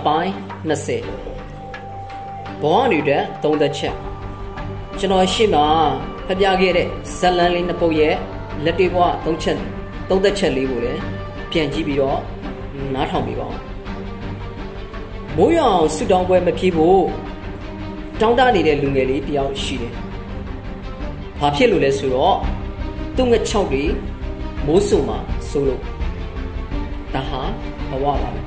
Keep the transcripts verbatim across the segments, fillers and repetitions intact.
ပိုင်း20ဘောအနေနဲ့သုံးသက်ချက်ကျွန်တော်ရှင်းမှာဖျက်ပြခဲ့တဲ့ဇက်လန်းလေးနှစ်ပုတ်ရဲ့လက်တွေ့ဘဝသုံးချက်သုံးသက်ချက်လေးကိုလည်းပြန်ကြည့်ပြီးတော့နားထောင်ပြပါဦးမိုးရွာအောင်ဆူတောင်းပွဲမဖြစ်ဖို့တောင်းတနေတဲ့လူငယ်လေးတယောက်ရှိတယ်။ဘာဖြစ်လို့လဲဆိုတော့သူ့ငှက်ချောက်တွေမိုးဆုံမှာဆိုလို့ဒါဟာဘဝပါပဲ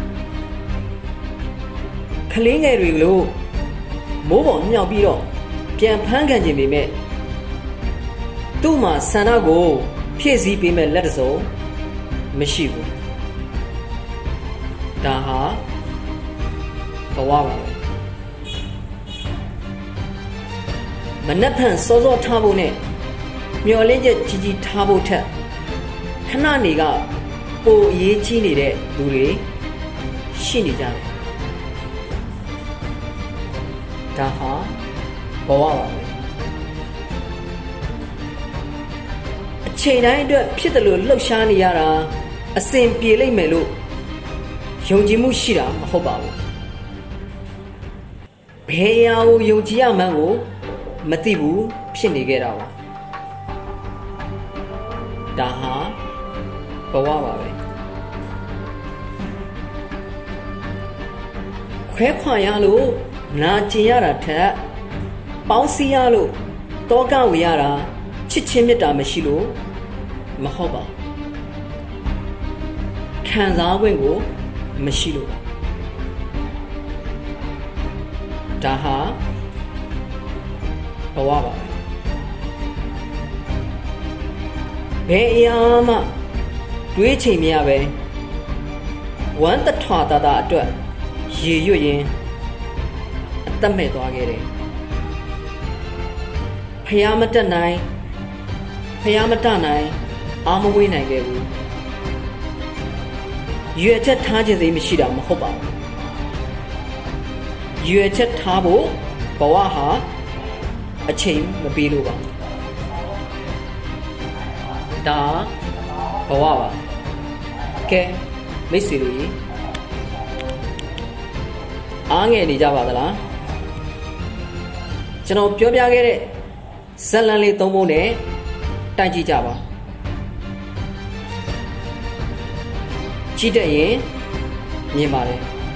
ခလေးငယ်တွေလို့မိုးပေါ်မြောက်ပြီးတော့ပြန်ဖမ်းခံခြင်းပေမဲ့သူ့မှာဆန္ဒကိုဖြည့်ဆည်းပေးမဲ့လက်တစုံမရှိဘူးဒါဟာဘဝပါပဲမနှက်ဖန်စောစောထားဖို့နဲ့မျော်လင့်ချက်ကြီးကြီးထားဖို့ထက်ခဏနေကပိုအရေးကြီးနေတဲ့လူတွေရှိနေကြတယ်ဒါဟာဘဝပါပဲအချိန်တိုင်းအတွက်ဖြစ်တယ်လို့လှုပ်ရှားနေရတာအစဉ်ပြေလိမ့်မယ်လို့ယုံကြည်မှုရှိတာမဟုတ်ပါဘူးဘယ်အရာကိုယုံကြည်ရမှန်းကိုမသိဘူးဖြစ်နေခဲ့တာပါဒါဟာဘဝပါပဲခွဲခွာရလို့နာကျင်ရတာထက်ပေါင်းစည်းရလို့တောကဝေရတာချစ်ချင်းမြတ်တာမရှိလို့မဟုတ်ပါခံစား권ကိုမရှိလို့ပါဒါဟာဘဝပါပဲဘယ်အရာမှတွေးချိန်မရပဲဝမ်းတထွာတာတာအတွက်ရေရွတ်ရင်အသက်မဲ့သွားခဲ့တယ်ဖျားမတက်နိုင်ဖျားမတနိုင်အာမဝေးနိုင်ခဲ့ဘူးရွယ်ချက်ထားခြင်းစိတ်မရှိတာမဟုတ်ပါဘူးရွယ်ချက်ထားဖို့ဘဝဟာအချိန်မပေးလို့ပါဒါဘဝပါကဲမိတ်ဆွေတို့ကြီးအားငယ်နေကြပါသလားကျွန်တော်ပြောပြခဲ့တဲ့ဇက်လန်လေးသုံးပုံနဲ့တိုက်ကြည့်ကြပါကြည့်တတ်ရင်မြင်ပါတယ်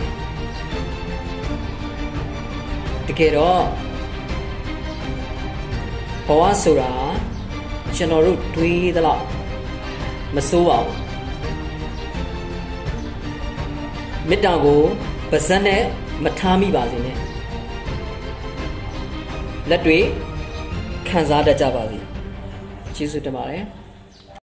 တကယ်တော့ဘဝဆိုတာကျွန်တော်တို့တွေးသလောက်မစိုးပါဘူးမေတ္တာကိုပါးစပ်နဲ့မထားမိပါစေနဲ့လက်တွေခံစားတတ်ကြပါစေကျေးဇူးတင်ပါတယ်